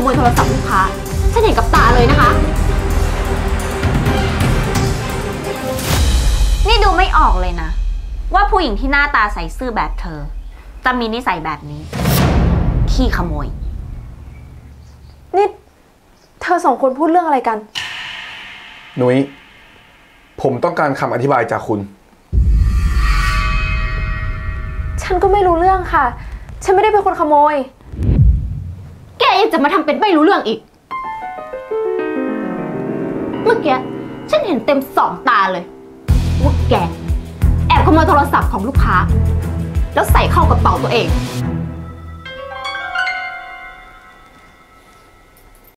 ยโทรศัพท์ลูกค้าฉันเห็นกับตาเลยนะคะนี่ดูไม่ออกเลยนะว่าผู้หญิงที่หน้าตาใสซื่อแบบเธอจะมีนิสัยแบบนี้ขี้ขโมยนี่เธอสองคนพูดเรื่องอะไรกันนุ้ยผมต้องการคำอธิบายจากคุณฉันก็ไม่รู้เรื่องค่ะฉันไม่ได้เป็นคนขโมยแกยังจะมาทำเป็นไม่รู้เรื่องอีกเมื่อกี้ฉันเห็นเต็ม2 ตาเลยว่าแกแอบขโมยโทรศัพท์ของลูกค้าแล้วใส่เข้ากระเป๋าตัวเอง